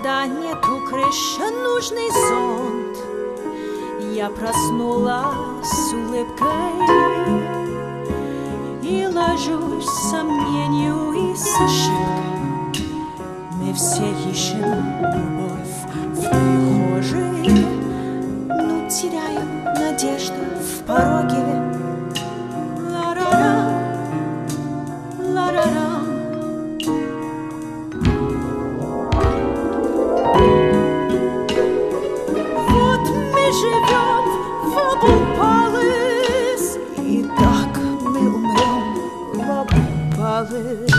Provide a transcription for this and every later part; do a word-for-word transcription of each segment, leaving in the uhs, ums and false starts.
когда нету крыши, нужный зонт. Я проснулась с улыбкой и ложусь с сомнению и с ошибкой. Мы все ищем любовь в прихожей, но теряем надежду в пороге. Ла-ра-ра, ла-ра-ра. Вот мы живем в Wobble Palace, и так мы умрем в Wobble Palace.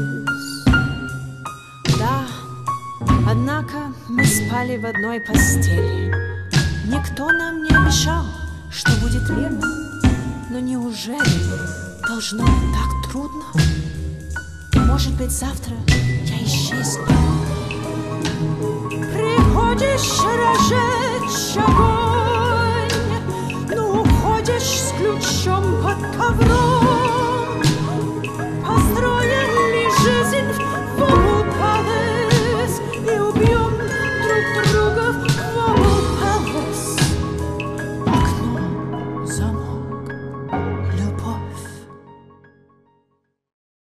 Да, однако мы спали в одной постели. Никто нам не обещал, что будет верно. Но неужели должно быть так трудно? Может быть, завтра я исчезну. Приходишь разжечь огонь, но уходишь с ключом под ковром.